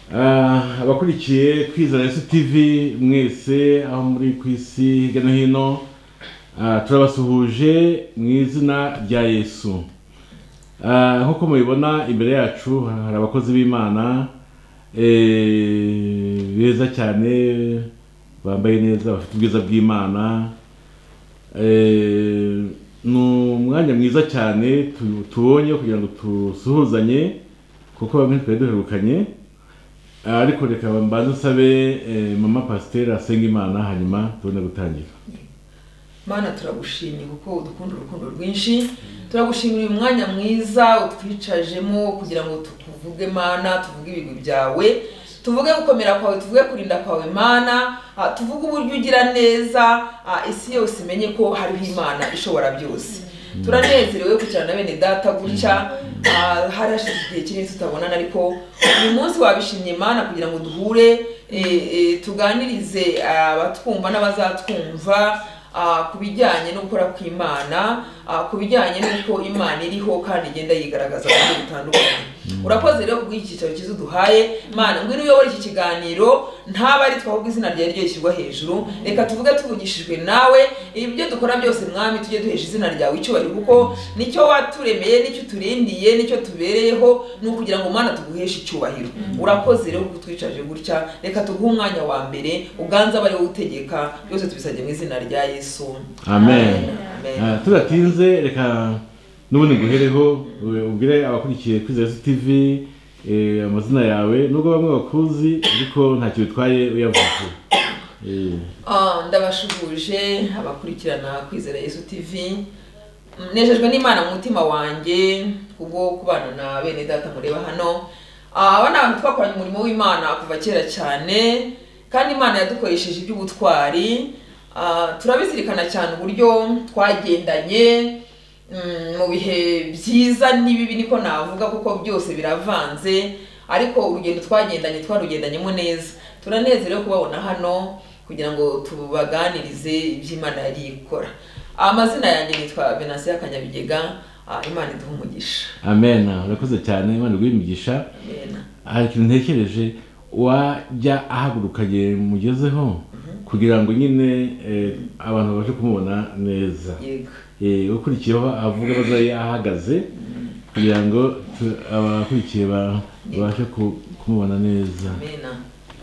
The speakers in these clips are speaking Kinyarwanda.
abakurikiye Kwizera Yesu TV mwese aho muri kwisi hirya no hino, turabasuhuje mu izina rya Yesu. Nkuko mubibona imbere yacu hari abakozi b'Imana beza cyane, bambaye neza, bafite ubwiza bw'Imana. Ni umwanya mwiza cyane tubonye kugira ngo tusuhuzanye kuko bamwe twari duherukanye. Ariko reka mbanze nsabe mama pasiteri asenga Imana hanyuma tubone gutangira. Mana turagushimye kuko udukunda urukundo rwinshi, turagushimira uyu mwanya mwiza utwicajemo kugira ngo tukuvuge Mana, tuvuge ibigwi byawe, tuvuge gukomera kwawe, tuvuge kurinda kwawe Mana, tuvuge uburyo ugira neza, isi yose imenye ko hariho Imana ishobora byose. Turanezerewe kucyana bene data gutya, harashize igihe kinini tutabonana, ariko uyu munsi wabishimye Mana kugira ngo duhure tuganirize abatwumva n'abazatwumva kubijyanye no gukora kw'Imana, kubijyanye n'uko Imana iriho kandi igenda yigaragaza mu buryo butandukanye. Urakoze rero kubw'iki cyicaro cyiza duhaye Mana, ngwino uyobora iki kiganiro, ntaba ari twahubwo izina ryawe ryishyirwa hejuru. Reka tuvuge tuvugishijwe nawe, ibyo dukora byose Mwami tujye duhesha izina ryawe icyubahiro, kuko nicyo waturemeye, nicyo turindiye, nicyo tubereyeho, ni ukugira ngo Mana tuguheshe icyubahiro. Urakoze rero kutwicaje gutya, reka tuguhe umwanya wa mbere, uganze abari wowe utegeka, byose tubisabye mu izina rya Yesu. Amen. Turatinze, reka nubundi nguhereho ubwire abakurikiye Kwizera Yesu TV amazina yawe, nubwo bamwe bakuzi ariko ntacyo bitwaye uyavuze. Ndabashuhuje abakurikirana Kwizera Yesu TV. Nejejwe n'Imana mu mutima wanjye kubwo kubana na bene data mureba hano. Aba ni abantu twakoranye umurimo w'Imana kuva kera cyane, kandi Imana yadukoresheje iby'ubutwari. Turabizirikana cyane uburyo twagendanye mu bihe byiza n'ibibi, niko navuga, kuko byose biravanze, ariko urugendo twarugendanyemo neza. Turanezerewe kubabona hano kugira ngo tubaganirize iby'Imana yari ikora. Amazina yanjye nitwa Venansia Kanyabigega. Imana iduhe umugisha. Amen. Urakoze cyane, Imana iguhe imigisha. Amen. Hari ikintu ntekereje, wajya ahagurukanye mugezeho kugira ngo nyine abantu babashe kumubona neza. Yego. Ukurikiyeho avuga bazaye ahagaze kugira ngo abakurikiye babashe kumubona neza. Amen.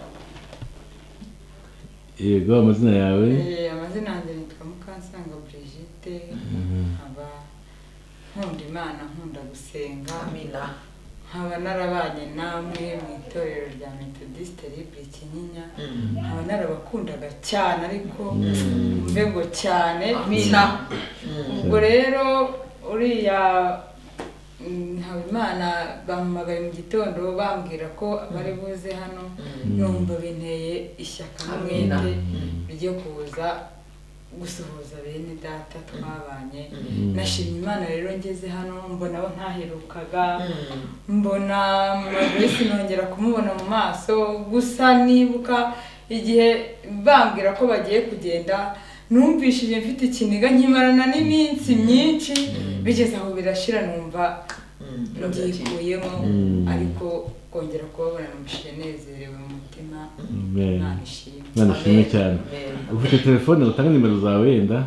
Yego, amazina yawe? Amazina yanjye nitwa Mukansanga Brigitte, nkaba nkunda Imana, nkunda gusenga. Amina. Nkaba narabanye namwe mu itorero rya Methodiste Libre Kinyinya, nkaba narabakundaga cyane, ariko mbe ngo cyane. Amina. Ubwo rero uriya Habimana bampamagaye mu gitondo bambwira ko bari buze hano, numva binteye ishyaka n'umwete ryo kuza gusuhuza bene data twabanye. Nashimye Imana rero ngeze hano, mbona abo ntaherukaga, mbona Maurice nongera kumubona mu maso. Gusa nibuka igihe bambwira ko bagiye kugenda, numvishije mfite ikiniga nkimarana n'iminsi myinshi, bigeze aho birashira, numva ngikuyemo, ariko kongera kubabona numvishije nezerewe mu mutima. Imana ishimwe. Imana ishimwe cyane. Ufite telefone utanga nimero zawe wenda?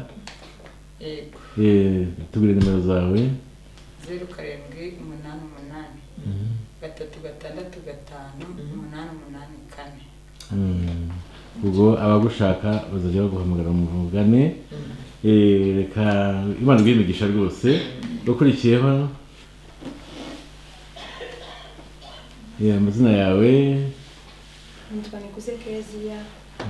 Yego. Tubwire nimero zawe. 0788 365 ubwo abagushaka bazajya baguhamagara muvugane. Reka Imana iguhe imigisha rwose. Ukurikiyeho amazina yawe? Nitwa Nikuze Kezia,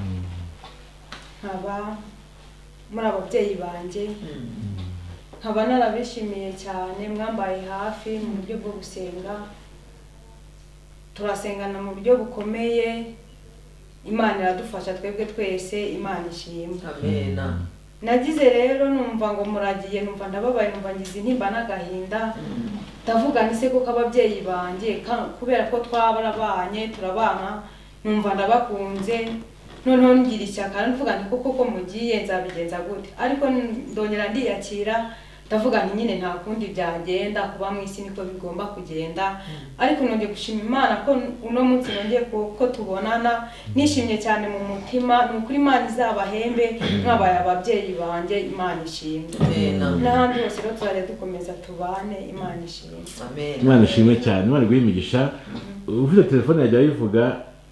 nkaba muri ababyeyi banjye, nkaba narabishimiye cyane, mwambaye hafi mu buryo bwo gusenga, turasengana mu buryo bukomeye. Imana iradufasha twebwe twese, Imana ishimwe. Amen. Nagize rero numva ngo muragiye, numva ndababaye, numva ngize intimba n'agahinda, ndavuga nise kuko ababyeyi banjye kubera ko twabarabanye turabana, numva ndabakunze, noneho ngira ishyaka, ndavuga nti kuko mugiye nzabigenza gute. Ariko ndongera ndiyakira, ndavuga nti nyine nta kundi byagenda kuba mu isi niko bigomba kugenda ariko nongeye gushima Imana ko uno munsi nongeye ko tubonana nishimye cyane mu mutima ni ukuri Imana izabahembe mwabaye ababyeyi banjye Imana ishimwe n'ahandi hose rero tuzajya dukomeza tubane Imana ishimwe Imana ishimwe cyane Imana iguhe imigisha ufite telefone yajya yivuga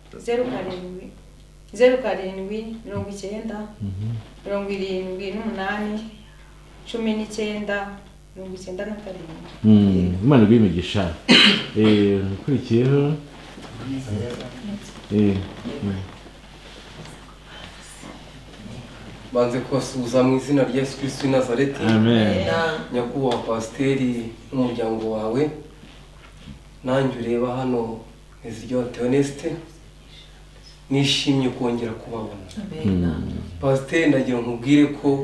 07 Imana iguhe imigisha ukurikiyeho banze kubasuhuza mu izina rya Yesu Kristo w'i Nazareti. Amen. Nyakubahwa pasiteri n'umuryango wawe, nanjye ureba hano Nteziryayo Theoneste, nishimye kongera kubabona. Pasiteri ndagira nkubwire ko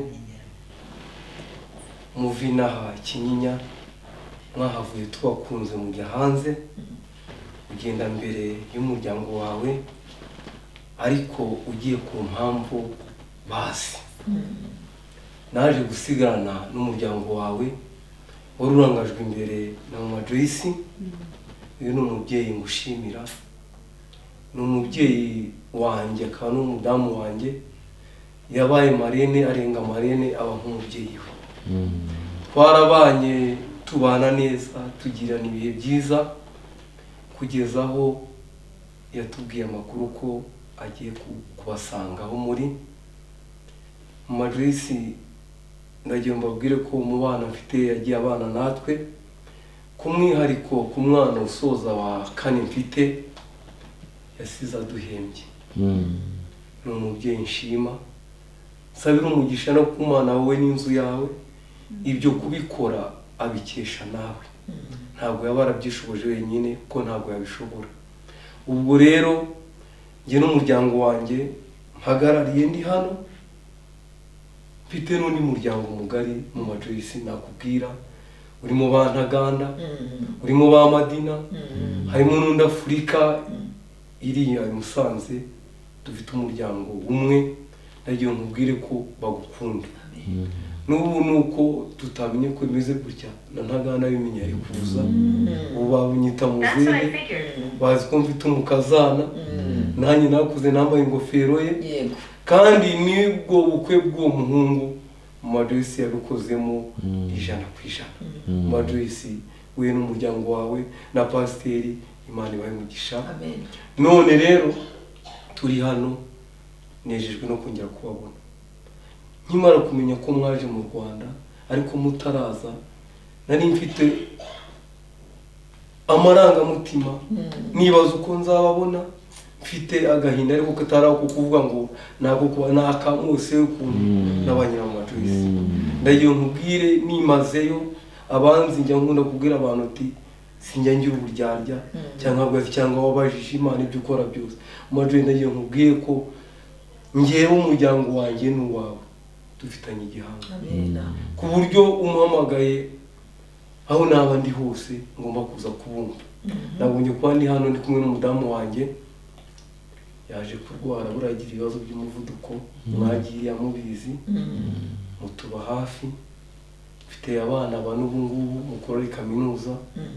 muvi n'aha Kinyinya mwahavuye tubakunze mujya hanze ugenda mbere y'umuryango wawe, ariko ugiye ku mpamvu basi naje gusigarana n'umuryango wawe wari urangajwe imbere na Mama Joyce. Uyu ni umubyeyi ngushimira, ni umubyeyi wanjye akaba n'umudamu wanjye, yabaye marene arenga marene aba nk'umubyeyi we. Twarabanye tubana neza tugirana ibihe byiza kugeza aho yatubwiye amakuru ko agiye kubasanga aho muri. Mama Joyce ndagira mbabwire ko mu bana mfite yagiye abana natwe, ku mwihariko ku mwana usoza wa 4 mfite yasize aduhembye. Ni umubyeyi nshima, sabira umugisha no kumana wowe n'inzu yawe, ibyo kubikora abikesha nawe. Ntabwo yaba arabyishoboje wenyine ko ntabwo yabishobora. Ubwo rero njye n'umuryango wanjye mpagarariye ndi hano, mfite n'undi muryango mugari Mama Joyce nakubwira, urimo ba Ntaganda, urimo ba Madina, harimo n'undi Afurika iriya Musanze, dufite umuryango umwe. Ndagira nkubwire ko bagukunda. N'ubu nuko tutamenye ko bimeze gutya na Ntaganda bimenya ari kuza, ubu babunyita muzehe, bazi ko mfite umukazana, nanjye nakuze nambaye ingofero ye, kandi nibwo bukwe bw'uwo muhungu Mama Joyce yabikozemo 100%. Mama Joyce we n'umuryango wawe na pasiteri Imana ibahe umugisha. None rero turi hano nejejwe no kongera kubabona. Nkimara kumenya ko mwaje mu Rwanda ariko mutaraza, nari mfite amarangamutima nibaza uko nzababona, mfite agahinda ariko kataraho kuvuga ngo ntabwo kuba nakamuse ukuntu n'abanyira Mama Joyce. Ndagira nkubwire nimazeyo abanzi njya nkunda kubwira abantu ati sinjya ngira uburyarya cyangwa wabajije Imana ibyo ukora byose. Mama Joyce ndagira nkubwire ko njyewe umuryango wanjye n'uwawe dufitanye igihanga, ku buryo umuhamagaye aho naba ndi hose ngomba kuza kubumva. Nabonye kuba ndi hano ndi kumwe n'umudamu wanjye, yaje kurwara buragira ibibazo by'umuvuduko, mwagiye amubizi, mutuba hafi. Mfite abana ba n'ubu ngubu mukora kaminuza,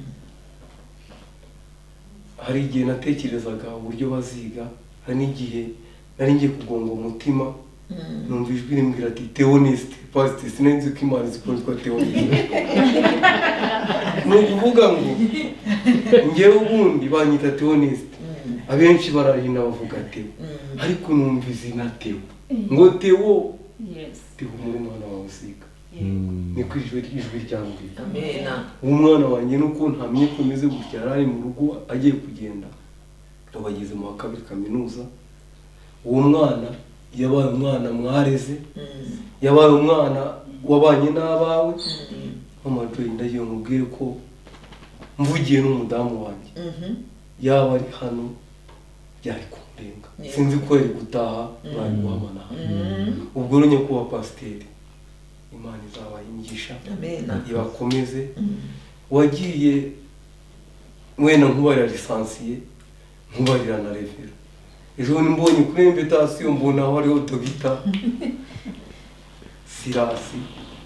hari igihe natekerezaga uburyo baziga, hari n'igihe nari ngiye kugonga umutima, numva ijwi rimbwira ati Theoneste, pasiteri sinenzi ko Imana zikoreshwa Theoneste. Ni ukuvuga ngo njyewe ubundi banyita Theoneste, abenshi barahina bavuga Theo, ariko numva izina Theo ngo Theo, Theo muri mwana wawe usiga, ni ko ijwi ryambwira. Umwana wanjye nuko ntamye ko meze gutya, ari mu rugo agiye kugenda, bageze mu wa 2 kaminuza. Uwo mwana yabaye umwana mwareze, yabaye umwana wabanye n'abawe. Mama Joyce ndagiye nkubwire ko mvugiye n'umudamu wanjye yaba ari hano byari kurenga, sinzi ko yari gutaha mwari guhamana hano. Ubwo rero nyakubahwa pasiteri, Imana izabahingisha, ibakomeze. Wagiye wenda nkubarira lisansiye, nkubarira na revera. Ejo mbonye kuri invitation mbona hariho Dogita Sirasi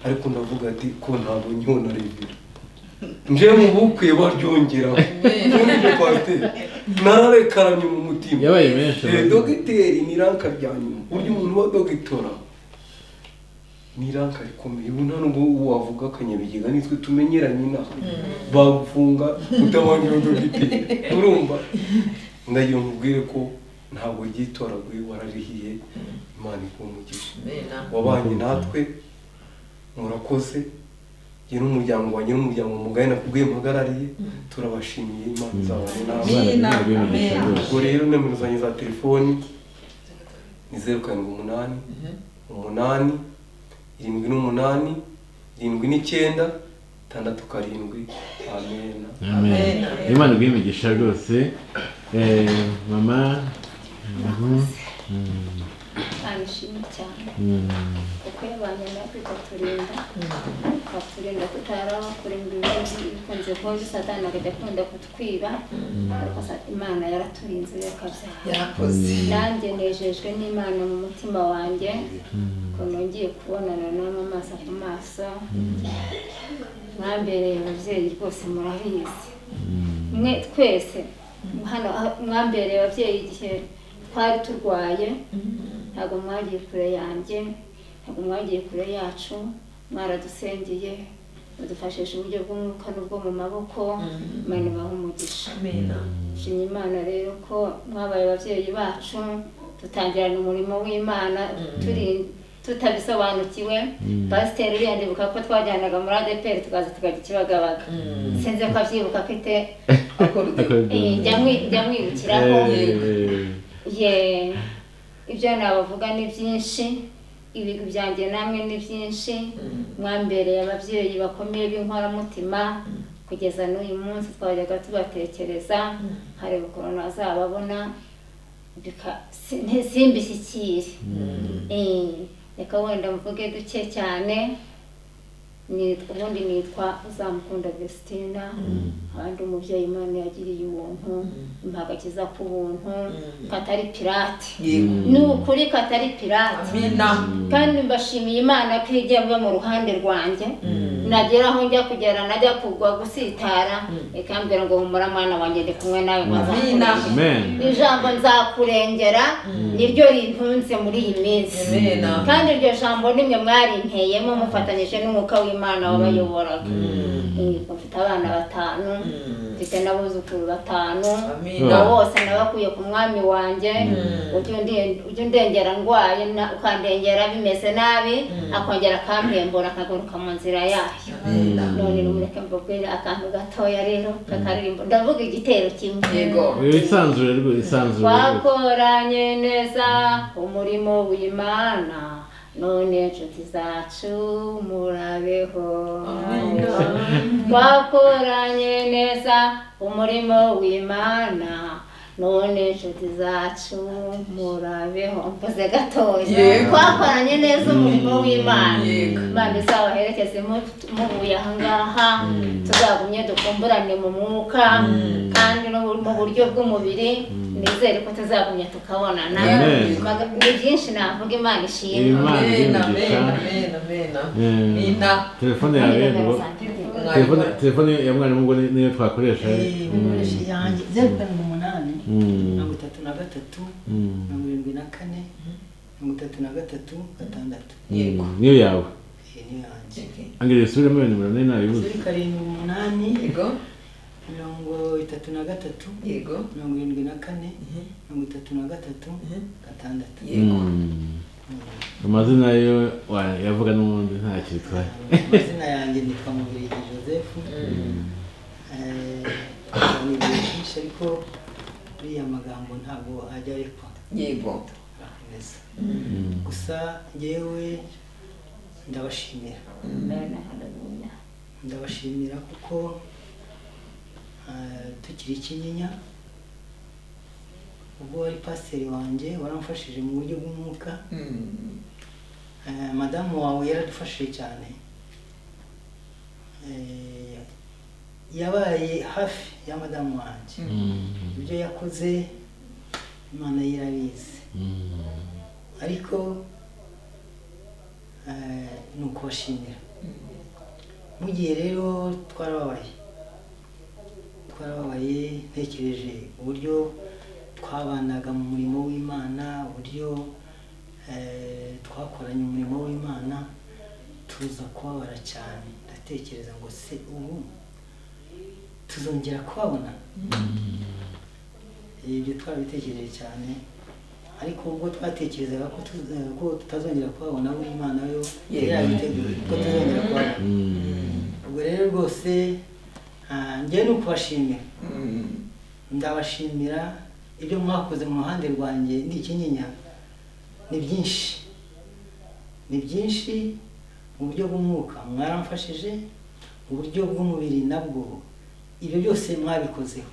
ariko ndavuga ati ko ntabwo nkibona revera nje mu bukwe baryongeraho none pasiteri nararekaranye mu mutima yabaye menshi dogiteri ni ranka rya nyuma burya umuntu wa dogitora ni ranka rikomeye ubu nta nubwo wavuga akanyabigega nitwe tumenyeranye inaha bagufunga utabangira dogiteri urumva ndagira nkubwire ko ntabwo ryitoraguye wararihiye Imana ikumugisha wabanye natwe murakoze jye n'umuryango wanjye n'umuryango mugari nakubwiye mpagarariye turabashimiye Imana izabane nawe ubwo rero nimero zanjye za telefoni ni 078 8 78 79 6 amen amen Imana igimigisha rwose mama anishimye cyane kuko yabanye natwe ikaturinda tutarakora ibibazo bikunze kuba Satani akajya akunda kutwiba ariko Imana yaraturinze yakabyara nanjye nejejwe n'Imana mu mutima wanjye ko nongeye kubonana namwe amaso ku maso mwambereye ababyeyi rwose murabizi mwe twese hano mwambereye ababyeyi igihe twari turwaye ntabwo mwagiye kure yanjye ntabwo mwagiye kure yacu mwaradusengeye mudufashije uburyo bw'umwuka n'ubwo mu maboko Imana ibahe umugisha nshimye Imana rero ko mwabaye ababyeyi bacu tutangirana umurimo w'Imana tutabisobanukiwe pasiteri uriya ndibuka ko twajyanaga muri ADPR tukaza tukajya Kibagabaga sinzi ko abyibuka afite njya mwibukiraho ibyo nabavuga ni byinshi ibigwi byanjye namwe ni byinshi mwambereye ababyeyi bakomeye b'inkoramutima kugeza n'uyu munsi twajyaga tubatekereza hareba ukuntu azababona simbishyikire reka wenda mvuge duke cyane ubundi nitwa Uzamukunda Vestina abandi umubyeyi Imana yagiriye ubuntu impagakiza ku buntu katari pirate ni ukuri katari pirate kandi mbashimiye Imana ko igiye mu ruhande rwanjye nagera aho njya kugera najya kugwa gusitara ikambwira ngo humura mwana wanjye ndi kumwe nawe ijambo nzakurengera niryo rintunze muri iyi minsi kandi iryo jambo nimwe mwarimpeyemo mufatanyije n'umwuka w'Imana wabayoboraga mfite abana 5 mfite n'abuzukuru 5 bose nabakuye ku mwami wanjye ujye ndengera ndwaye ukandengera bimeze nabi akongera akampembura akagaruka mu nzira yayo none numureke mbabwira akantu gatoya rero kakaririmbo ndavuga igitero kimwe isanzure twakoranye neza umurimo w'Imana none inshuti zacu murabeho twakoranye neza umurimo w'Imana none inshuti zacu murabeho mvuze gatoya twakoranye neza umurimo w'Imana Imana izabaherekeze mubuye ahangaha tuzagumye dukumburane mu mwuka kandi no mu buryo bw'umubiri nizere ko tuzagumya tukabonana ni byinshi navuga Imana ishimwe telefone yawe telefone ya mwarimu ngo niyo twakoresha yanjye 078 yego niyo yawe angere subiremo nimero nene nabibuze 7 yego 33 yego 74 yego amazina yo yavuga n'ubundi nta cyitwaye amazina yanjye nitwa Mubirigi Joseph ni byinshi ariko buriya magambo ntabwo ajya ariko yego gusa ngewe ndabashimira kuko tukiri Kinyinya ubwo wari pasiteri wanjye waramfashije mu buryo bw'umwuka madamu wawe yaradufashije cyane yabaye hafi ya madamu wanjye ibyo yakoze Imana yirabizi ariko ni ukubashimira mu gihe rero twarababaye ntekereje uburyo twabanaga mu murimo w'Imana, uburyo twakoranye umurimo w'Imana, tuza kubabara cyane. Ndatekereza ngo se ubu tuzongera kubabona? Ibyo twabitekereje cyane, ariko ubwo twatekerezaga ko tutazongera kubabona, w'Imana yo yari yabiteguye ko tuzongera kubabona. Ubwo rero rwose njye ni ukubashimira, ndabashimira ibyo mwakoze mu ruhande rwanjye ndi Kinyinya. Ni byinshi mu buryo bw'umwuka mwaramfashije, mu buryo bw'umubiri nabwo ibyo byose mwabikozeho.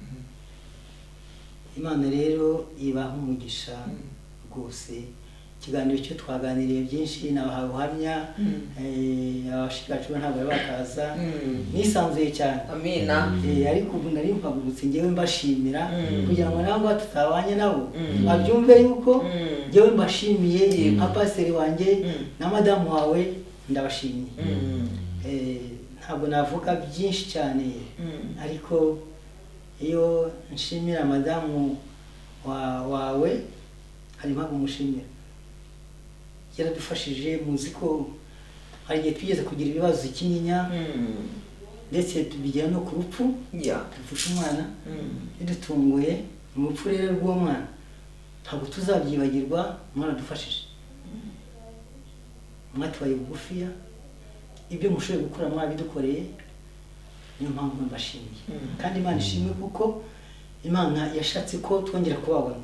Imana rero ibaha umugisha rwose. Ikiganiro cyo twaganiriye byinshi, nabahaye ubuhamya, abashikacu ntabwo bari bakaza, nisanzuye cyane. Amina. Ariko ubu nari mpagurutse njyewe mbashimira kugira ngo nabo tutabanye nabo babyumve yuko njyewe mbashimiye nka pasiteri wanjye na madamu wawe, ndabashimiye. Ntabwo navuga byinshi cyane, ariko iyo nshimira madamu wawe hari impamvu mushimira. Yaradufashije, muzi ko hari igihe twigeze kugira ibibazo Kinyinya, ndetse tubigera no ku rupfu, dupfusha umwana bidutunguye. Mu rupfu rero rw'uwo mwana ntabwo tuzabyibagirwa, mwaradufashije, mwatubaye bugufiya, ibyo mushoboye gukora mwabidukoreye. Niyo mpamvu mbashimiye, kandi Imana ishimwe kuko Imana yashatse ko twongera kubabona.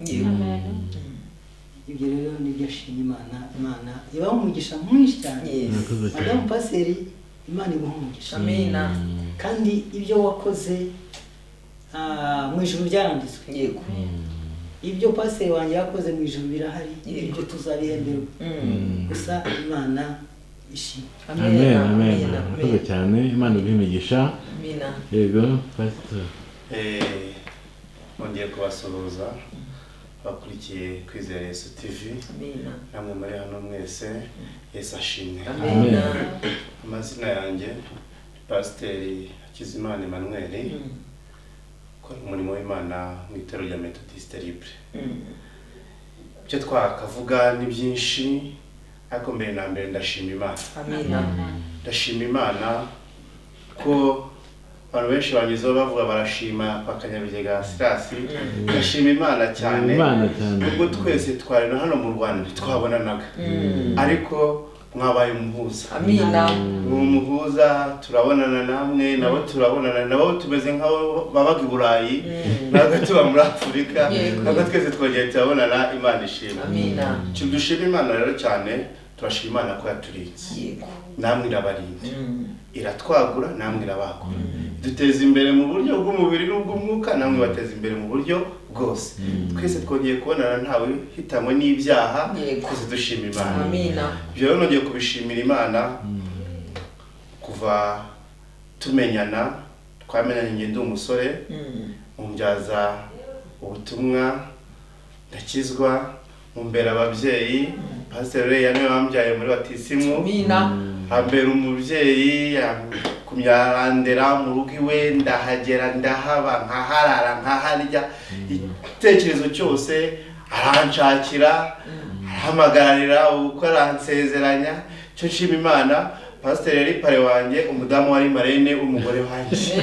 Ibyo rero nibyo ashimye Imana. Imana ibaha umugisha mwinshi cyane. Madamu Pasiteri, Imana ibaha umugisha. Amina. Kandi ibyo wakoze mu ijuru byaranditswe. Yego. Ibyo pasiteri wanjye yakoze mu ijuru birahari, ibyo tuzabihemberwa. Gusa Imana ishimwe. Amen, amen. Murakoze cyane, Imana ibaha umugisha. Amina. Yego, pastor. Nongeye kubasuhuza bakurikiye Kwizera Yesu TV. Amina. Namwe muri hano mwese, Yesu ashimwe. Amina. Amazina yanjye Pasiteri Hakizimana Emmanuel, ukora umurimo w'Imana mu itorero rya Methodiste Libre. Icyo twakavuga ni byinshi, ariko mbere na mbere ndashima Imana. Amina. Ndashima Imana ko abantu benshi banyuzeho bavuga barashima Pakanyabigega Silas. Ndashima Imana cyane, ubwo twese twari hano mu Rwanda ntitwabonanaga, ariko mwabaye umuhuza. Amina. Umuhuza, turabonana namwe, nabo turabonana, nabo tumeze nk'abo babaga i Burayi, ntabwo tuba muri Afurika, ntabwo twese twongeye turabonana. Imana ishimwe. Amina. Dushima Imana rero cyane, turashima Imana ko yaturinze, namwe irabarinda, iratwagura, namwe irabagura, duteza imbere mu buryo bw'umubiri n'ubw'umwuka, namwe bateza imbere mu buryo bwose. Twese twongeye kubonana ntawe hitamwe n'ibyaha, twese dushima Imana. Amina. Ibyo rero nongeye kubishimira Imana. Kuva tumenyana, twamenyanye njye ndi umusore, mumbyaza ubutumwa, ndakizwa, mumbera ababyeyi. Pasiteri yane wambyaye muri batisimu. Amina. Ambera umubyeyi, kumyarandera mu rugo iwe, ndahagera, ndahaba, nkaharara, nkaharya, igitekerezo cyose aranshakira, arahamagarira, uko aransezeranya. Cyo nshima Imana. Pasiteri yari pare wanjye, umudamu wari marene w'umugore wanjye.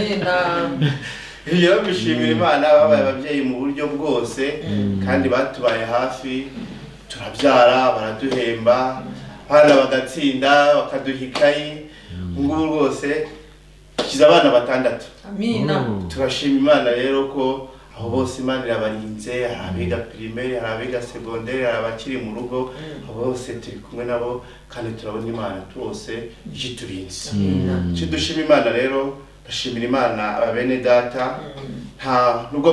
Iyo bishimira Imana, babaye ababyeyi mu buryo bwose, kandi batubaye hafi, turabyara, baraduhemba, abana bagatsinda, bakaduha ikayi. Ngubu rwose tukize abana 6. Amina. Turashima Imana rero ko aho bose Imana irabarinze, hari abiga primaire, hari abiga secondaire, hari abakiri mu rugo, abo bose turi kumwe nabo, kandi turabona Imana twose yiturinze. Cyo dushima Imana rero. Ndashimira Imana abene data, nubwo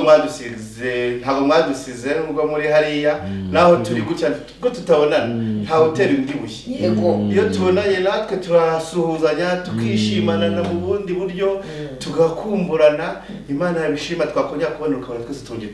mwadusize, nubwo muri hariya, naho turi gutya ko tutabonana, nta utera undi bushye. Iyo tubonanye natwe turasuhuzanya, tukishimana mu bundi buryo, tugakumburana. Imana yabishima, twakongera kubona ukabona twese twongeye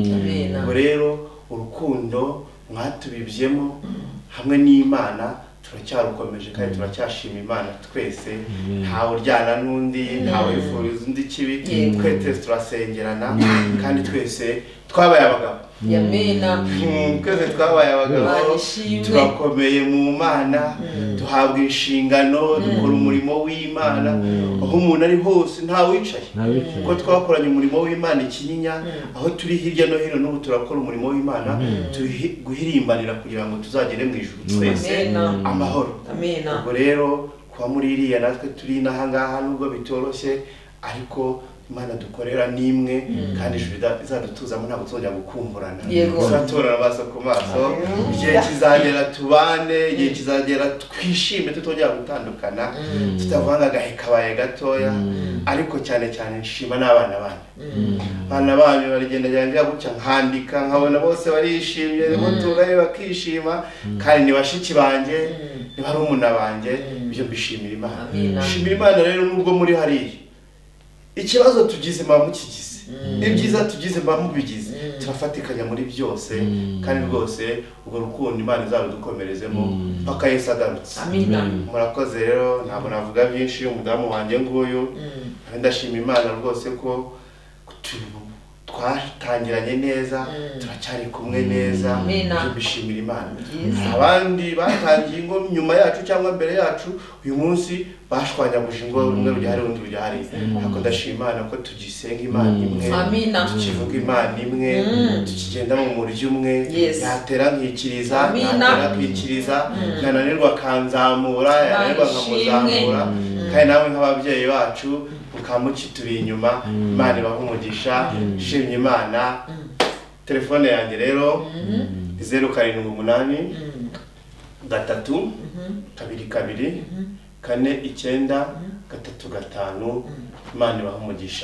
turishima. Ubwo rero urukundo mwatubibyemo hamwe n'Imana turacyarukomeje kandi turacyashima Imana twese, ntawe uryana n'undi, ntawe wifuriza undi kibi, twese turasengerana kandi twese twabaye abagabo. Yamena. Twese twabaye abagabo, turakomeye mu Mana, duhabwa inshingano, dukora umurimo w'Imana, aho umuntu ari hose nta wicaye. Kuko twakoranye umurimo w'Imana Ikinyinya, aho turi hirya no hino n'ubu turakora umurimo w'Imana, turi guhirimbanira kugira ngo tuzagere mu ijuru twese amahoro. Ubwo rero kuba muri iriya natwe turi inaha ngaha nubwo bitoroshye, ariko Imana dukorera nimwe kandi ijuru izadutuzamo ntabwo tuzongera gukumburana, tuzatorana amaso ku maso, igihe kizagera tubane, igihe kizagera twishime tutongera gutandukana, tutavanga agahe kabaye gatoya, ariko cyane cyane nshima n'abana banyu. Abana banyu barigenda njya gutya nkandika nkabona bose barishimye, muturaye bakishima, kandi ni bashiki banjye, ni barumuna banjye, ibyo mbishimira Imana. Nshimira Imana rero nubwo muri hariya ikibazo tugize mba mukigize, ibyiza tugize mba mubigize, turafatikanya muri byose, kandi rwose ubwo rukundo Imana izarudukomerezemo mpaka Yesu agarutse. Murakoze rero, ntabwo navuga byinshi. Umudamu wanjye nguyu, ndashima Imana rwose ko twatangiranye neza, turacyari kumwe neza, bishimira Imana. Abandi batangiye ingo nyuma yacu cyangwa mbere yacu, uyu munsi bashwanyaguje ingo, rumwe rujyahari urundi rujyahari, ariko ndashima Imana ko tugisenga Imana imwe, tukivuga Imana imwe, tukigenda mu muryo umwe, yatera nkikiriza, yatera nkikiriza, yananirwa akanzamura, yananirwa nkamuzamura, kandi nawe nk'ababyeyi bacu mukamukituri inyuma. Imana ibaha umugisha, shimye Imana. Telefone yanjye rero 078 3 2 2 4 Imana ibaha umugisha.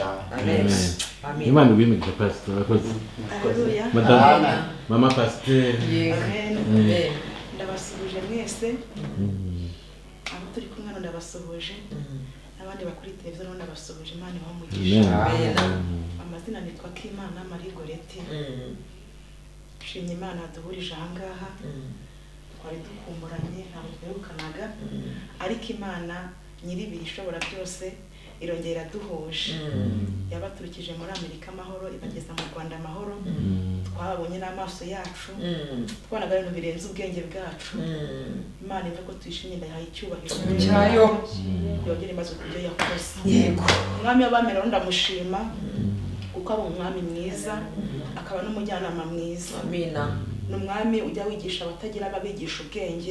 Imana ibimigisha pastor. Madame Mama Pasteur. Amen. Ndabasubije mwese. Abo turi kumwe no ndabasuhuje. Abandi bakuri televiziyo ndabasuhuje. Imana ibaha umugisha. Amazina nitwa Kimana Marie Goreti. Shimye Imana duhurije aha ngaha. Twari dukumburanye ntabwo twirukanaga, ariko Imana nyiribiri ishobora byose irongera duhuje. Yabaturukije muri Amerika amahoro, ibageza mu Rwanda amahoro. Twabonye n'amaso yacu, twanaga ibintu birenze ubwenge bwacu. Imana ivuga ko tuyishimye, ndayihaye icyubahiro cyayo, yongera imaze kubyo yakoze. Yego, umwami w'abamera ndamushima kuko aba umwami mwiza, akaba n'umujyanama mwiza. Amina. N'umwami ujya wigisha abatagira ababigisha ubwenge,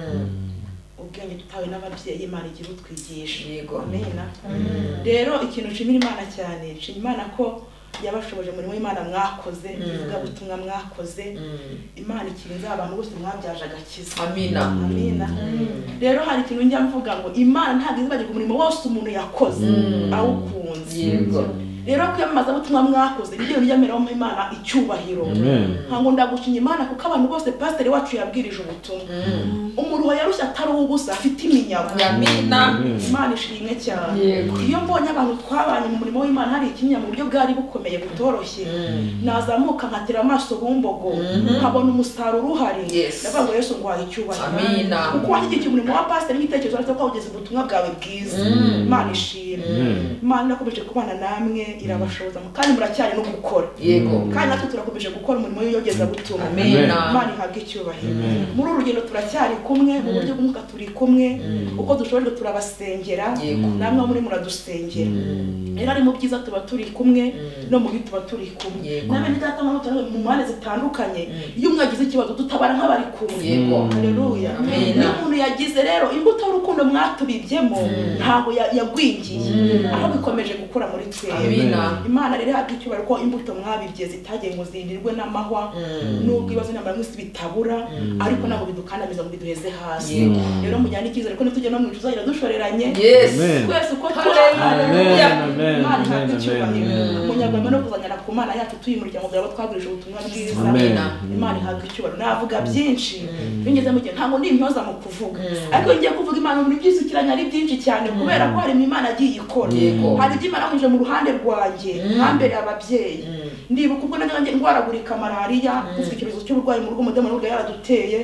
ubwenge tutawe n'ababyeyi Imana igira utwigisha. Yego, amina. Rero ikintu nshimira Imana cyane, nshimira Imana ko yabashoboje muri Imana mwakoze, ivuga butumwa mwakoze. Imana ikirinze abantu bose mwabyaje agakiza. Amina. Amina. Rero hari ikintu njya mvuga ngo Imana ntabwo izibagirwa umurimo wose umuntu yakoze awukunze. Yego. Rero kwiyamamaza butumwa mwakoze ibyo bijyamera mu Imana icyubahiro. Ntango ndagushimye Imana kuko abantu bose pastor wacu yabwirije ubutumwa. Umuruho yarushya atari ubusa, afite iminyago. Amina. Imana ishimwe cyane. Iyo mbonye abantu twabanye mu murimo w'Imana hari ikinya mu buryo bwari bukomeye butoroshye, nazamuka nkatira amaso bumbogo, nkabona umusaruro uhari. Ndavuga ngo Yesu ngwaye icyubahiro. Amina. Kuko washyigikiye umurimo wa pastor n'igitekerezo ariko ko ugeze ubutumwa bwawe bwiza. Imana ishimwe. Imana nakomeje kubana namwe, irabashoboza kandi muracyari no gukora. Yego, kandi natwe turakomeje gukora umurimo w'iyogeza butumwa. Amina. Imana ihabwe icyubahiro. Muri uru rugendo turacyari kumwe, mu buryo bw'umwuka turi kumwe, uko dushoboye turabasengera, namwe muri muradusengera. Rero ari mu byiza tuba turi kumwe, no mu bibi tuba turi kumwe. Nabe ndatanga mu mpande zitandukanye, iyo mwagize ikibazo dutabara nk'abari kumwe. Yego, haleluya. Amina. Umuntu yagize rero imbuto y'urukundo mwatubibyemo ntabwo yagwingiye, aho bikomeje gukora muri twebwe. Imana rero ihabwe icyubahiro ko imbuto mwabibye zitagiye ngo zindirwe n'amahwa, nubwo ibibazo n'amara mwese bitabura, ariko ntabwo bidukandamiza ngo biduheze hasi. Rero mujyane icyizere ko nitujye no mu ijuru tuzagira dushoreranye twese uko haleluya. Imana ihabwe icyubahiro. Umunyarwanda no kuzanyana ku Mana yacu tuyimuryango byabo twagurije ubutumwa bwiza. Imana ihabwe icyubahiro. Navuga byinshi bingeze mu gihe ntango n'imyoza mu kuvuga, ariko ngiye kuvuga Imana muri byisukiranya ari byinshi cyane kubera ko hari Imana agiye ikora. Hari Imana muje mu ruhande rwanjye mwambere ababyeyi. Ndibuka ubwo nanjye ndwaragurika malaria, ufite ikibazo cy'uburwayi mu rugo, umudamu n'ubwo yaraduteye,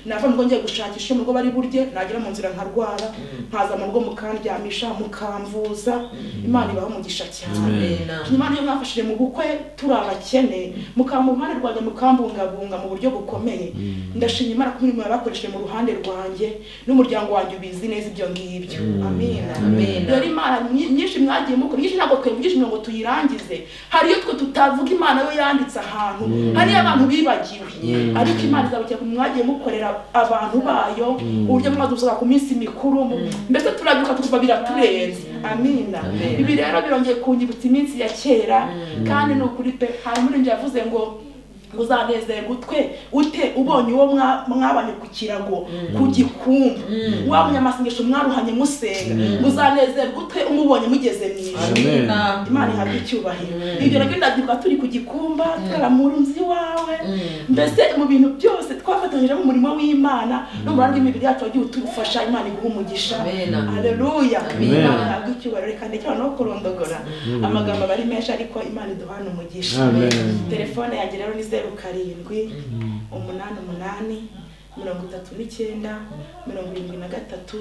nava mu rugo ngiye gushakisha mu rugo bari burye nagira mu nzira nkarwara nkaza mu rugo mukandyamisha mukamvuza Imana ibaho umugisha cyane Imana yo mwafashije mu bukwe turi abakene mukamu ruhande rwanjye mukambungabunga mu buryo bukomeye ndashimye Imana ko imirimo yabakoresheje mu ruhande rwanjye n'umuryango wanjye ubizi neza ibyo ngibyo amina rero Imana myinshi mwagiye mukora myinshi ntabwo twemvugisha ngo tuyirangize hariyo twe tutavuga Imana yo yanditse ahantu hari abantu bibagiwe ariko Imana izabukira mwagiye mukorera abantu bayo uburyo mwadusoza ku minsi mikuru mbese turabyuka tukuva biraturenze amina ibi rero birongeye kunyibutsa iminsi ya kera kandi no kuri pe hari muri nje yavuze ngo uzanezerwa ute ubonye uwo mwabanye ku kirago ku gikumba wa munyamasengesho mwaruhanye musenga uzanezerwa ute umubonye mugeze mwijuru Imana ihabwe icyubahiro ibyo rero ndabyuka turi ku gikumba twaramurunzi wawe mbese mu bintu byose twafatanyije mu murimo w'Imana no mu rwanda imibiri yacu wagiye utufasha Imana iguha umugisha haleluya Imana ihabwe icyubahiro reka ndekera no kurondogora amagambo bari menshi ariko Imana iduhana umugisha telefone yanjye rero ni 07 8 8 39 73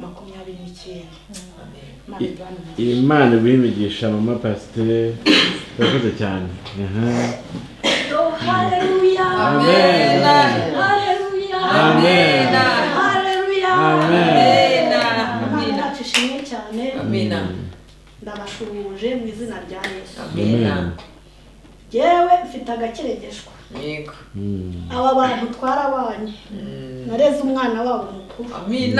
29 Imana ibimigisha mama Pasteur urakoze cyane haleluya amen haleluya amen haleluya amen amina tishimye cyane amina ndabashuruje mu izina rya Yesu amen yewe mfite agakeregeshwa yego aba bantu twarabanye nareze umwana wabo mukuru amina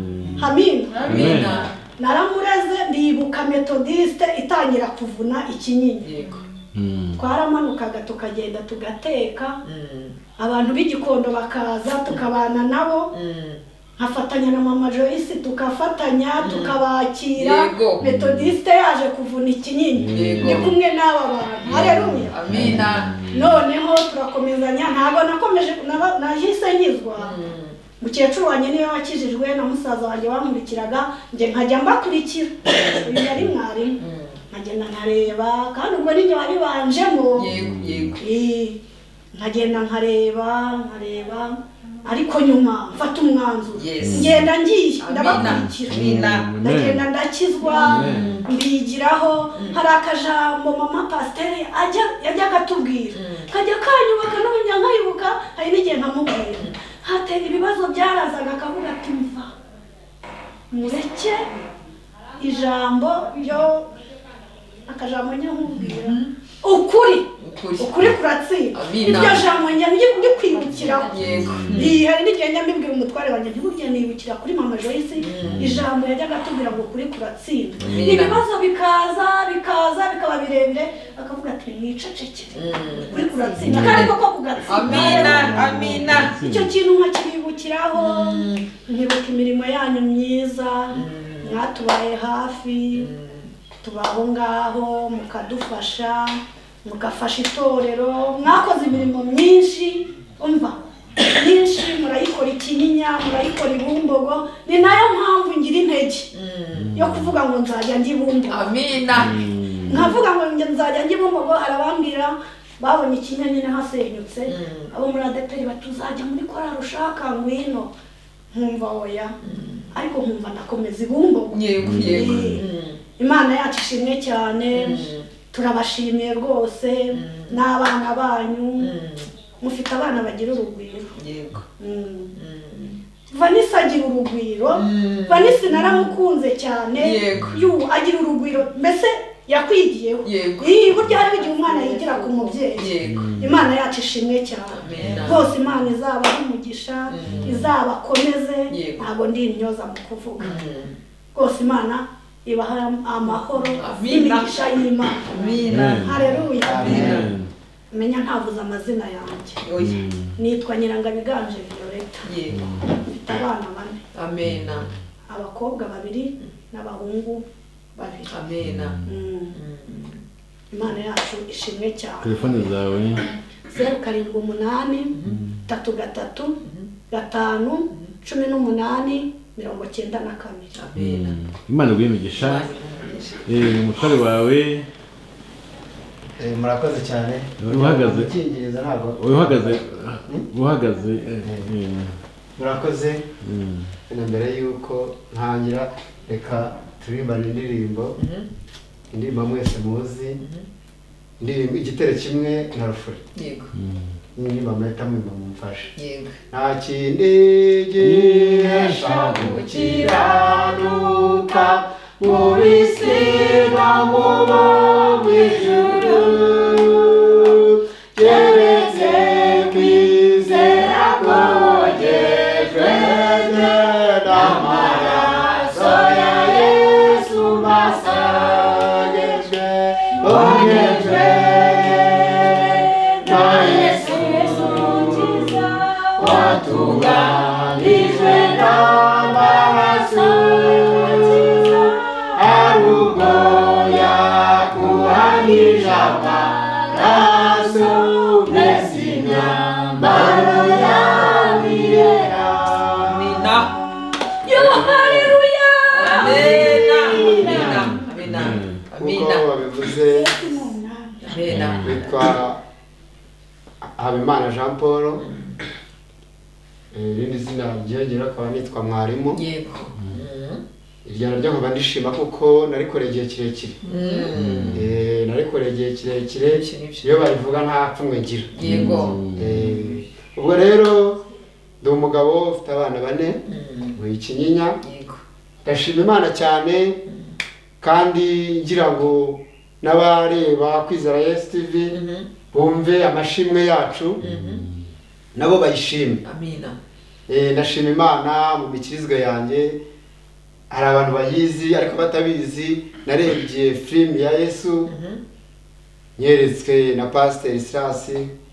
amina naramureze ndibuka metodiste itangira kuvuna ikinyinya yego twaramanukaga tukagenda tugateka abantu b'igikondo bakaza tukabana nabo nkafatanya na mama Joyce tukafatanya tukabakira metodiste yaje kuvuna ikinyinya ni kumwe n'aba bantu haleluya amina noneho turakomezanya ntabwo nakomeje nahise nkizwa mukecuru wanjye niwe wakijijwe na musaza wanjye bamurikiraga nje nkajya mbakurikira uyu yari mwarimu nkagenda nkareba kandi ubwo ninjye wabibanjemo yego nkagenda nkareba ariko nyuma mfata umwanzuro ngenda ngiye ndabakurikira ndagenda ndakizwa mbigiraho hari akajambo mama Pasteur yajyaga atubwira kajya kanyubaka n'ubunya nkayibuka hari n'igihe nkamubwira hatera ibibazo byarazaga akavuga ati mva mureke ijambo ryo akajambo nkubwira ukuri kuratsinda iryo jambo njye kwibukiraho hari n'igihe njya mbibwira umutware wanjye ntiburya nibukira kuri mama Joyce ijambo yajyaga atubwira ngo ukuri kuratsinda ibibazo bikaza bikaba birebire akavuga ati mwicecekere ukuri kuratsinda kandi koko kugatsinda amina icyo kintu nkakibibukiraho nkibuka imirimo yanyu myiza mwatubaye hafi tubaho ngaho mukadufasha mugafasha itorero mwakoze imirimo myinshi umva myinshi murayikora ikinyinya murayikora ibumbogo ni nayo mpamvu ngira intege yo kuvuga ngo nzajya njya ibumbogo amina nkavuga ngo nzajya njya ibumbogo arabambwira babonye ikinya nyine hasenyutse abo muri ADEPR batuzajya muri korali ushaka ngwino nkumva oya ariko nkumva nakomeza ibumbogo yego Imana yacu ishimwe cyane turabashimiye rwose n'abana banyu mufite abana bagira urugwiro yego Vanessa agira urugwiro Vanessa naramukunze cyane agira urugwiro mbese yakwigiyeho burya hari igihe umwana yigira ku mubyeyi Imana yacu ishimwe cyane rwose Imana izabaha umugisha izabakomeze ntabwo ndi intyoza mu kuvuga rwose Imana ibaha amahoro n'imigisha y'Imana haleluya menya ntavuze amazina yanjye nitwa Nyirangabiganje Violeta mfite abana 4 amena abakobwa 2 n'abahungu 2 amena Imana yacu ishimwe cyane telefone zawe 0788 33 5 18 92 Imana iguhimigisha umutware wawe murakoze cyane uhagaze murakoze na mbere yuko ntangira reka turimbane indirimbo mwese muzi indirimbo igitero kimwe na rufuri yego indirimbo amahita mwimba mumfashe yego nta kindi gihesha gukiranuka mu bisi no mu bo mw'ijuru keretse kwizera kogejwe n'amaraso ya Yesu masagejwe kogejwe na Yesu watunganijwe n'amaraso arubwo yakuhanije amaraso mbese imyambaro yawe irera. amina yo haleluya amina amina amina kuko babivuze amina witwa Habimana Jean Paul irindi zina ryongera akaba nitwa mwarimu yego iryo naryo nkaba ndishima kuko narikoreye igihe kirekire narikoreye igihe kirekire iyo barivuga nta pfunwe ngira yego ubwo rero ndi umugabo ufite abana 4 mu Kinyinya yego ndashima Imana cyane kandi ngira ngo n'abareba Kwizera Yesu TV bumve amashimwe yacu nabo bayishime amina ndashima Imana mu mikirizwe yanjye hari abantu bayizi ariko batabizi narebye film ya Yesu nyeretswe na Pastor Silas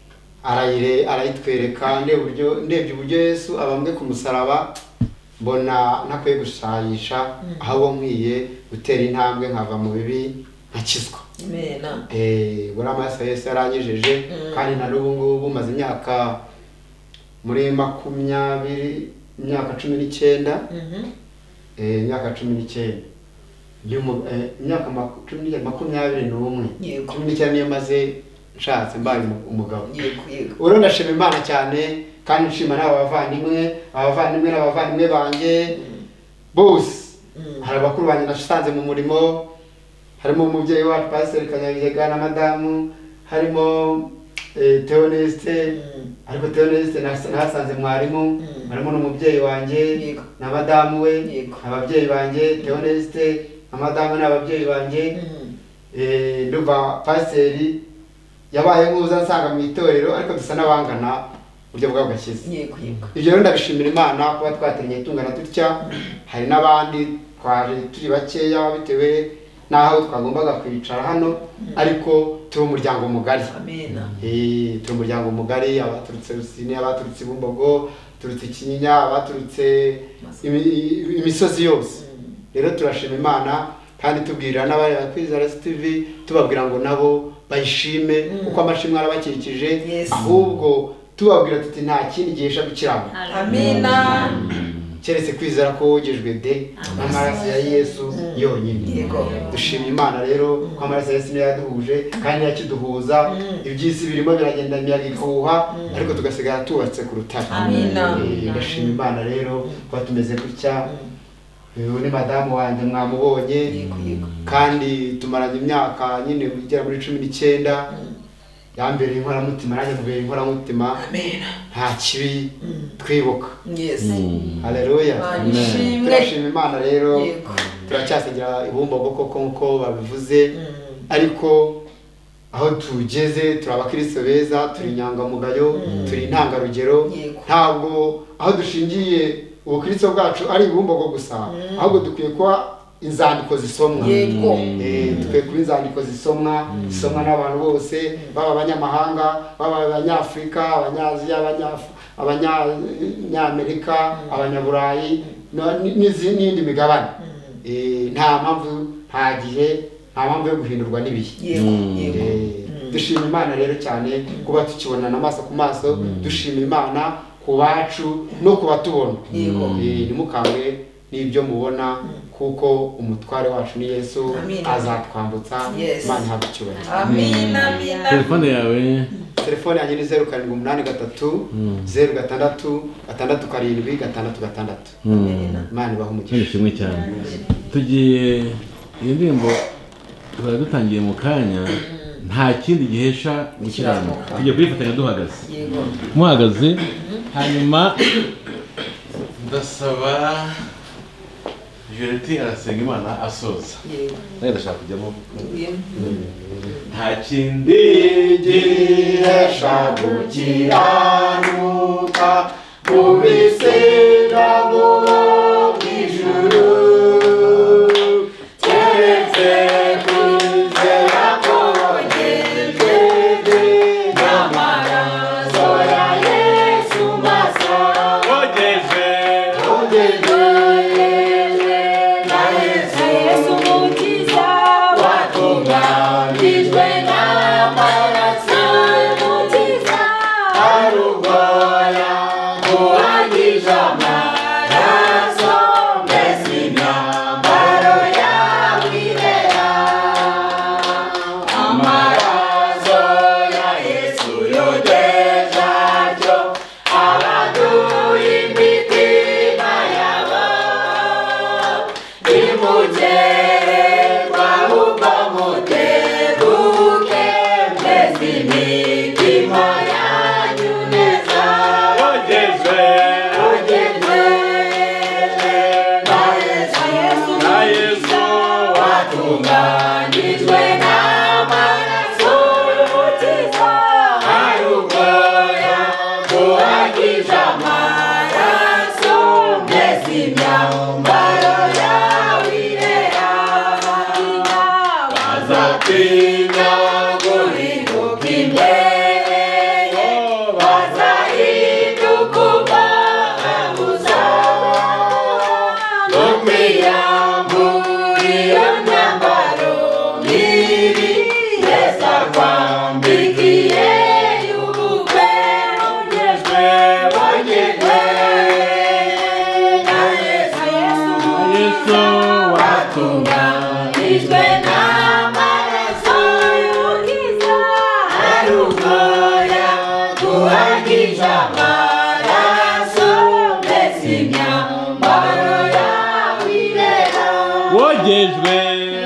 arayitwereka ndebye uburyo Yesu abambwe ku musaraba mbona ntakwiye gushayisha aho nkwiye gutera intambwe nkava mu bibi nkakizwa amena buri amaso Yesu yaranyejeje kandi na n'ubu ngubu maze imyaka muri 19 imyaka 19 imyaka 19 imyaka 21 yego 19 niyo maze nshatse mbaye umugabo yego yego uro ndashima Imana cyane kandi nshima n'abavandimwe banjye bose hari abakuru banjye nashanze mu murimo harimo umubyeyi wacu Pastor Kanyabigega na madamu harimo Theoneste ariko Theoneste nasanze mwarimu harimo n'umubyeyi wanjye na madamu we ababyeyi banjye Theoneste na madamu n'ababyeyi banjye ndumva Pastor yabaye nkuza nsanga mu itorero ariko dusa n'abangana buryo bwa bwashyize yego yego ibyo rero ndabishimira Imana kuba twatenye tungana dutya hari n'abandi twaje turi bakeya bitewe naho twagombaga kwicara hano ariko turi umuryango mugari amena turi umuryango mugari abaturutse Rusine abaturutse Bumbogo turutse Kinyinya abaturutse imisozi yose rero turashima Imana kandi tubwirira n'abari Kwizera TV tubabwira ngo nabo bayishime uko amashimwe arabakikije ahubwo tubabwira tuti nta kindi gihesha gukiranuka amina keretse kwizera ko wogejwe de n'amaraso ya Yesu yonyine dushimye Imana rero ko amaraso ya Yesu yaduhuje kandi yakiduhuza ibyisi birimo biragenda imiyaga ikuha ariko tugasigara tubatse ku rutare amina ndashimye Imana rero ko tumeze gutya uyu ni madamu wanjye mwamubonye kandi tumaranye imyaka nyine igera muri 19 yambere inkoramutima nanjye mubere inkoramutima nta kibi twibuka haleluya turashima Imana rero turacyasigira ibumbogo koko nkuko babivuze ariko aho tugeze turi abakristo beza turi inyangamugayo turi intangarugero ntabwo aho dushingiye ubukristo bwacu ari ibumbogo gusa ahubwo dukwiye kuba inzandiko zisomwa dukwiye kuba inzandiko zisomwa n'abantu bose baba abanyamahanga baba abanyafurika abanyaziya abanyamerika abanyaburayi n'indi migabane nta mpamvu yo guhindurwa n'ibihe dushima Imana rero cyane kuba tukibonana amaso ku maso dushima Imana ku bacu no ku batubona ntimukangwe n'ibyo mubona kuko umutware wacu ni Yesu azatwambutsa Imana ihabwe icyubahiro amina amina telefone yawe telefone yanjye ni 0783 066 Imana ibahe umugisha. Nishimwe cyane. Tugiye iyi ndirimbo tuba dutangiye mu kanya nta kindi gihesha gukiranuka. Tugiye kuyifatanya duhagaze. Muhagaze hanyuma ndasaba Jureti arasenga Imana asoza. Nawe ndashaka kujyamo. Nta kindi gihesha gukiranuka mu bisiga mu ijuru keretse kwizera kogejwe n'amaraso ya Yesu masa kogejwe na Yesu mukiza watunganijwe n'amaraso y'umukiza arugoya kuhagije amaraso mbese imyambaro yawe irera amaraso ya Yesu yogeje atyo abaduye imitima yabo imugererwa ahubwo mutebuke mbese imitima yanyu neza ogejwe na Yesu watunganijwe n'amaraso y'umukiza arugoya kuhagije amaraso mbese imyambaro yawe irera bazatinya guhinduka imbere bazahinduka ubabuza no kwiyambura iyo myambaro mibi Yesu akwambikiye y'ubukwe ogejwe na Yesu watunganijwe n'amaraso y'umukiza arugoya kuhagije amaraso mbese imyambaro yawe irera wogejwe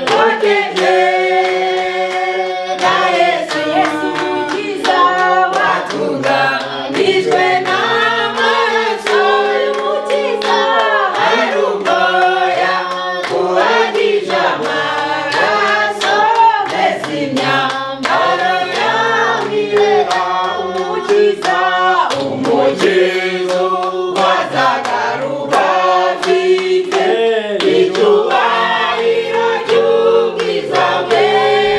na Yesu mukiza watunganijwe n'amaraso y'umukiza arugoya kuhagije amaraso mbese imyambaro yawe irera umukiza wazagaruka afite icyubahiro cy'ubwiza bwe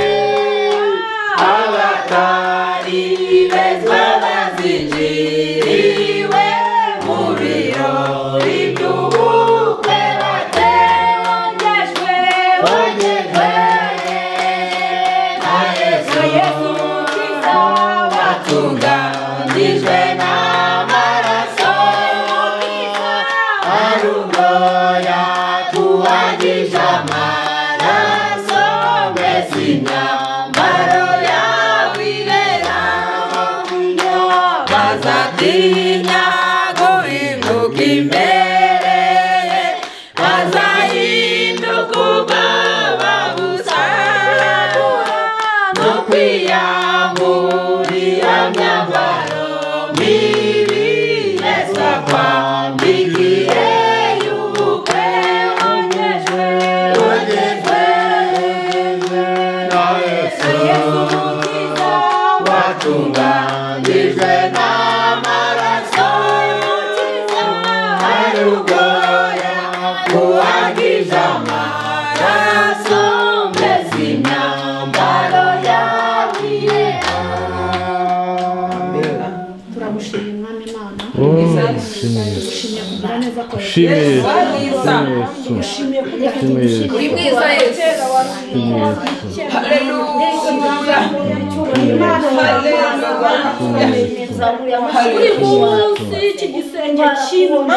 abatari beza bazinjiriwe mu birori by'ubukwe batewongejwe na Yesu mukiza watunganijwe n'amaraso y'umukiza arugoya kuhagije amaraso mbese imyambaro yawe irera bazatinya guhinduka imbere bazahinduka ubabuza no kwiyambura iyo myambaro mibi Yesu akwambikiye y'ubukwe ogejwe na Yesu mukiza watunganijwe n'amaraso y'umukiza arugoya kuhagije amaraso mbese imyambaro yawe irera. turagushimira Mwami Imana Shimye kugira neza ko Shimye dushimiye kugira ngo uri mwiza Yesu uri munsi y'iki gisenge cy'ibona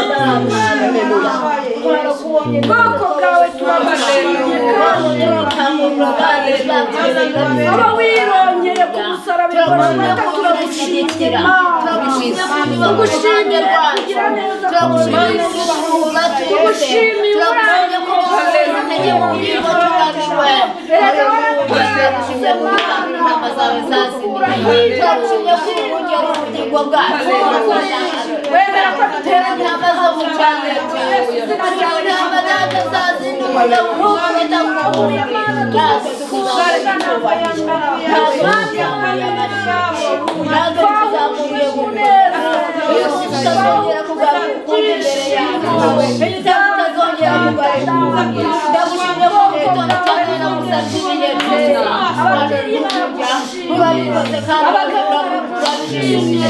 ubwoko bwawe turagushimiye kandi turakangurira aba wirongeye turagushimye ko turagushyigikira turagushimye ko niba gushimye rwacu turagushimye ko urubuga tugushimiye turagushimye ko wohereza intege mu ngingo tunaniwe turagushimye ko intama zawe zazimiye turagushimye ko urugero ubugingo bwacu wemera ko dutera intama zo mu cyane intama data zazinduye urubuga rutaguhuriye natwe tukuzamuriye natwe tukuzamuriye muneza iyo tutazongera kugaruka ukundi imbere yawe iyo tutazongera kugaruka ndagushimye ko gitondo cyane namusabye ibihe byiza urabikoze kandi urabishimiye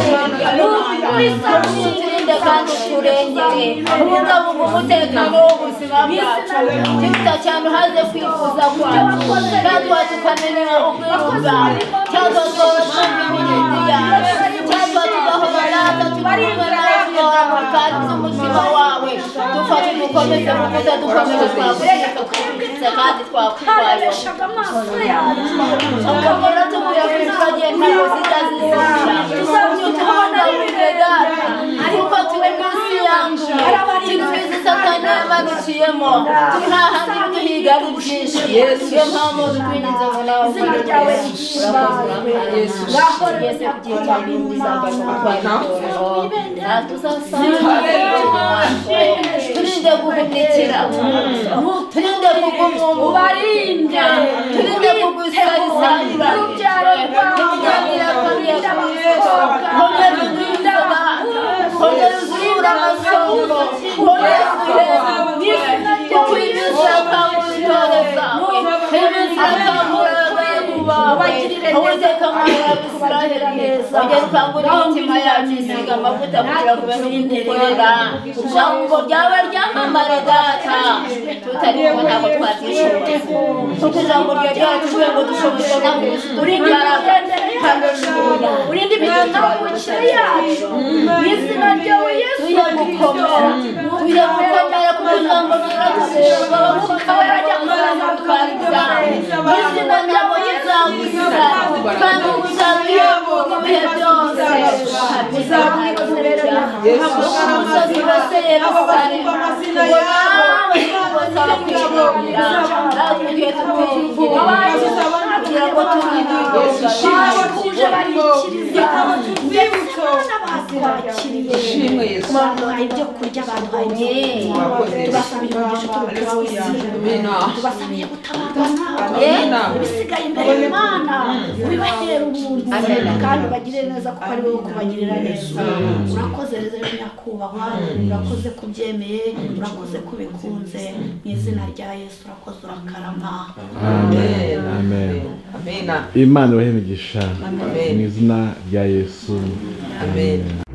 turinde kandi turengere ubungabunga umutekano w'ubuzima bwacu twita cyane uhaze kwifuza kwacu natwe tukamenya ubwiruka cyangwa twumva iminsi yacu cyangwa tugahora natwe tukumva natwe kandi z'umutima wawe dufate dukomeze mu kuta dukomeze twakwibutsa kandi twakwibayo ukabona tuvuye kuri twagenda muzika zizira tuzabyo tubona ubwegata ariko turi munsi yanduye turi satani yamanukiyemo turi nta handi duhiga ari byinshi niyo mpamvu dukwinjiza ngo nawe izina ryawe urakoze yese kugihe cyawe bizambaye umutwaro natwe uzasanga turinde guhunikira turinde kugumwumva ubarinde turinde kugusarisanira urubyaro rwawe hongera uzurinde abantu hongera uzurinde amasongo hongera uzurinde kukwinjiza kamura intore zawe kwinjiza kamura abagaragu bawe uwiteka mwanya w'Isiraheli neza ongera ukangura imitima yacu isiga amavuta kugira ngo ube n'umukorera ijambo ryawe ryamamare data tutari kumwe ntabwo twabyishoboye kuko ijambo ryawe ryaratuwe ngo dushoboze no kurigaragara urinde imitambukire yacu mu izina ryawe Yesu tuye gukomera kuko ijambo ryaratuzerwa abamuka barajya kuzaza gutwara ibyawe mu izina ryawe rizagusira kandi uzabihembuka ibihe byose uzabwibonera umusozi wose Yerusalemu ngo nawe uzaba kwishimira natwe igihe tukwishimira kugira ngo tubibutse baduhaye ibyo kurya baduhaye tubasabiye umugisha turuka w'izina tubasabiye gutabarana ibisigaye imbere y'Imana wibahera ubuntu kandi bagire neza kuko ari wowe kubagirira neza urakoze rero nyakubahwa urakoze kubyemeye urakoze kubikunze mu izina rya Yesu urakoze urakarama amen amen amen Imana ibahe imigisha mu izina rya Yesu amen.